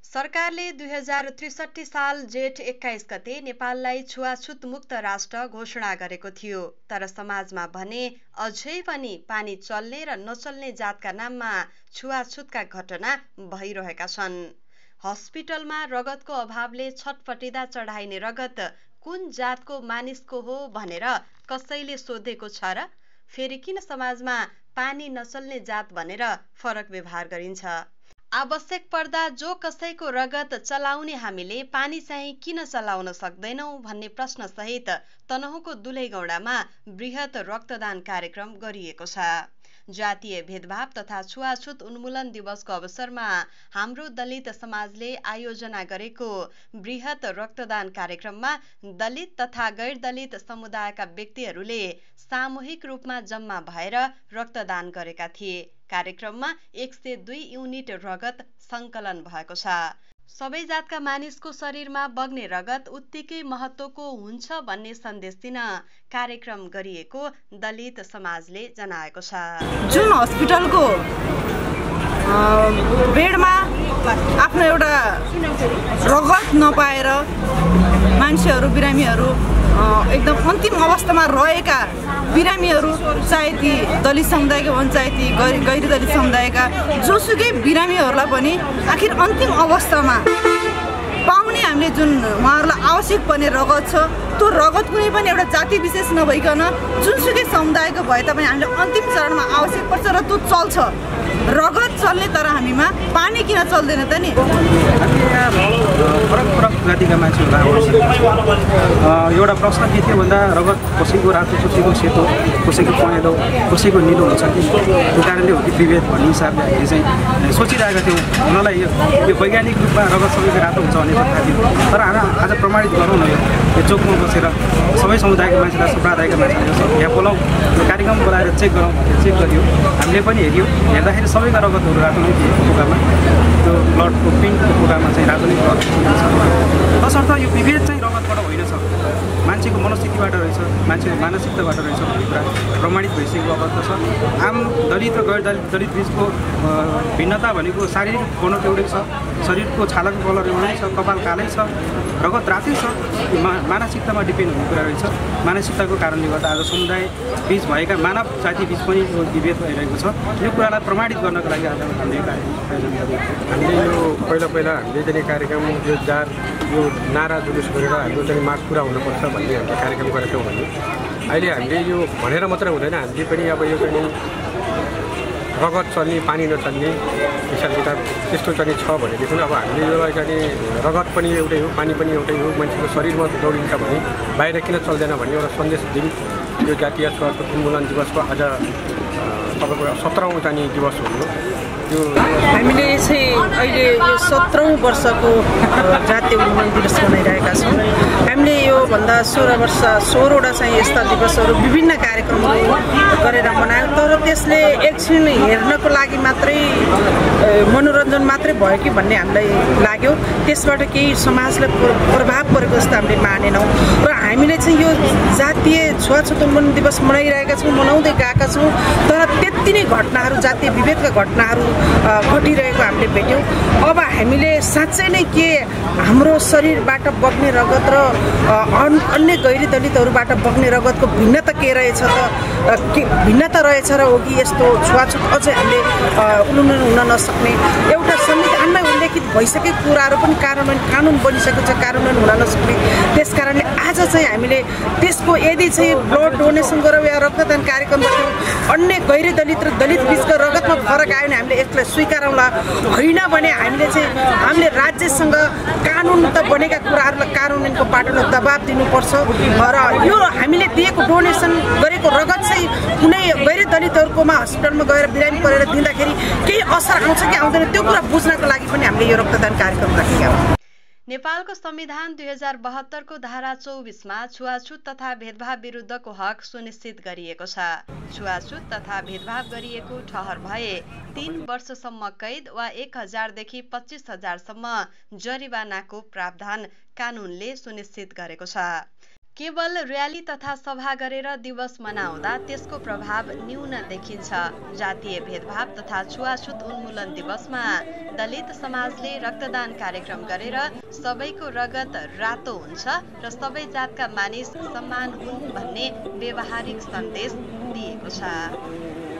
सरकारले 2063 साल जेठ 21 गते नेपाललाई छुवाछुत मुक्त राष्ट्र घोषणा गरेको थियो। तर समाजमा भने अझै पनि पानी चल्ने र नचल्ने जातका नाममा छुवाछुतका घटना भइरहेका छन्। हस्पिटलमा रगतको अभावले छटपटिँदा चढाइने रगत कुन जातको मानिसको हो भनेर कसैले सोधेको छ र? फेरि किन समाजमा पानी नचल्ने जात भनेर फरक व्यवहार गरिन्छ? आवश्यक पर्दा जो कसैको रगत चलाउने हामीले पानी चाहिँ किन चलाउन सक्दैनौं भन्ने प्रश्न सहित तनहुँको दुलैगौडामा बृहत रक्तदान कार्यक्रम गरिएको छ। जातीय भेदभाव तथा छुवाछुत उन्मूलन दिवसको अवसरमा हाम्रो दलित समाजले आयोजना गरेको बृहत रक्तदान कार्यक्रममा दलित तथा गैर दलित समुदायका व्यक्तिहरूले सामूहिक रूपमा जम्मा भएर रक्तदान गरेका थिए। कार्यक्रममा 102 युनिट रगत संकलन भएको छ। सबै जातका मानिसको शरीरमा बग्ने रगत उत्तिकै महत्त्वको हुन्छ भन्ने सन्देश दिन कार्यक्रम गरिएको दलित समाजले जनाएको छ। जुन हस्पिटलको बेडमा आफ्नो एउटा रगत नपाएर मान्छेहरू बिरामीहरू एकदम अन्तिम अवस्थामा रहेका बिरामीहरू, चाहे ती दलित समुदायका हुन् चाहे ती गैर दलित समुदायका जोसुकै बिरामीहरूलाई पनि आखिर अन्तिम अवस्थामा पाउने हामीले जुन उहाँहरूलाई आवश्यक पर्ने रगत छ, त्यो रगत कुनै पनि एउटा जाति विशेष नभइकन जुनसुकै समुदायको भए तापनि हामीले अन्तिम चरणमा आवश्यक पर्छ र त्यो चल्छ। रगत चल्ने तर हामीमा पानी किन चल्दैन त नि? फरक फरक जातिका मान्छेहरू एउटा प्रश्न के थियो भन्दा रगत कसैको रातो, कसैको सेतो, कसैको पहेँलो, कसैको निलो हुन्छ कि त्यो कारणले हो कि विभेद भन्ने हिसाबले हामीले चाहिँ सोचिरहेका थियौँ। हुनलाई यो वैज्ञानिक रूपमा रगत सबैको रातो हुन्छ भन्ने थाहा थियो, तर आज प्रमाणित गरौँ न। यो चोकमा बसेर सबै समुदायका मान्छेलाई, सम्प्रदायका मान्छेलाई यहाँ बोलाउँ, कार्यक्रम बोलाएर चेक गरौँ। चेक गरियो, हामीले पनि हेऱ्यौँ। हेर्दाखेरि सबैका रगतहरू रातो नै थियो। पोकामा त्यो ब्लडको पिङ्कको पोकामा चाहिँ रातो नै रगत छ। तसर्थ यो विभेद चाहिँ रगतबाट होइन छ, मान्छेको मनस्थितिबाट रहेछ, मान्छेको मानसिकताबाट रहेछ भन्ने कुरा प्रमाणित भइसकेको अवस्था छ। आम दलित र गैर दलित बिचको भिन्नता भनेको शारीरिक बनोट एउटै छ, शरीरको छालाको कलर एउटै छ, कपाल कालै छ, रगत रातै छ। यो मानसिकतामा डिपेन्ड हुने कुरा रहेछ। मानसिकताको कारणले गर्दा आज समुदाय बिच भएका मानव जाति बिच पनि यो विभेद भइरहेको छ। यो कुरालाई प्रमाणित गर्नको लागि आज हामीले आयोजन गरेको। हामीले यो पहिला हामीले चाहिँ कार्यक्रम यो नारा जुलुस गरेर हाम्रो चाहिँ माग पुरा हुनुपर्छ भन्ने हामीले कार्यक्रम गरेका छौँ भने अहिले हामीले यो भनेर मात्र हुँदैन, हामीले पनि अब यो चाहिँ रगत चल्ने पानी नचल्ने हिसाब किताब त्यस्तो चाहिँ छ भनेदेखि अब हामीले यो चाहिँ रगत पनि एउटै हो, पानी पनि एउटै हो, मान्छेको शरीरमा दौडिन्छ भने बाहिर किन चल्दैन भन्ने एउटा सन्देश दिउँ। यो जातीय छुवाछुत उन्मूलन दिवसको आज तपाईँको 17औं चाहिँ दिवस हो। यो हामीले चाहिँ अहिले यो 17औं वर्षको जातीय उन्मूलन दिवस मनाइरहेका छौँ। हामीले यो भन्दा 16वटा चाहिँ यस्ता दिवसहरू विभिन्न कार्यक्रमहरू गरेर मनायौँ, तर त्यसले एकछिन हेर्नको लागि मात्रै मनोरञ्जन मात्रै भयो कि भन्ने हामीलाई लाग्यो। त्यसबाट केही समाजलाई प्रभाव परेको जस्तो हामीले मानेनौँ र हामीले चाहिँ यो जातीय छुवाछुत उन्मूलन दिवस मनाइरहेका छौँ, मनाउँदै गएका छौँ। तर त्यति नै घटनाहरू, जातीय विभेदका घटनाहरू घटिरहेको हामीले भेट्यौँ। अब हामीले साँच्चै नै के हाम्रो शरीरबाट बग्ने रगत र अन्य गैर दलितहरूबाट बग्ने रगतको भिन्नता के रहेछ त? के भिन्नता रहेछ र हो कि यस्तो छुवाछुत अझै हामीले उन्मूलन हुन नसक्ने? एउटा संविधानमा उल्लेखित भइसकेको कुराहरू पनि कानुन बनिसकेको छ, कार्यान्वयन हुन नसक्ने। त्यस कारणले आज चाहिँ हामीले त्यसको यदि चाहिँ ब्लड डोनेसन गरौँ या रक्तदान कार्यक्रम गरौँ, अन्य गैर दलित र दलित बिचको रगतमा फरक आयो भने हामीले यसलाई स्वीकारौँला। होइन भने हामीले राज्यसँग कानुन त बनेका कुराहरूलाई कार्यान्वयनको बाटोमा दबाब दिनुपर्छ र यो हामीले दिएको डोनेसन गरेको रगत चाहिँ कुनै गैर दलितहरूकोमा हस्पिटलमा गएर बिरामी परेर दिँदाखेरि केही असर आउँछ कि आउँदैन त्यो कुरा बुझ्नको लागि पनि हामीले यो रक्तदान कार्यक्रम राखेका हौँ। नेपालको संविधान 2072 को धारा 24 मा छुवाछुत तथा भेदभाव विरुद्धको हक सुनिश्चित गरिएको छ। छुवाछुत तथा भेदभाव गरिएको ठहर भए 3 वर्षसम्म कैद वा 1000 देखि 25,000 सम्म जरिवानाको प्रावधान कानूनले सुनिश्चित गरेको छ। केवल र्याली तथा सभा गरेर दिवस मनाउँदा त्यसको प्रभाव न्यून देखिन्छ। जातीय भेदभाव तथा छुवाछुत उन्मूलन दिवसमा दलित समाजले रक्तदान कार्यक्रम गरेर सबैको रगत रातो हुन्छ र सबै जातका मानिस समान हुन् भन्ने व्यावहारिक सन्देश दिएको छ।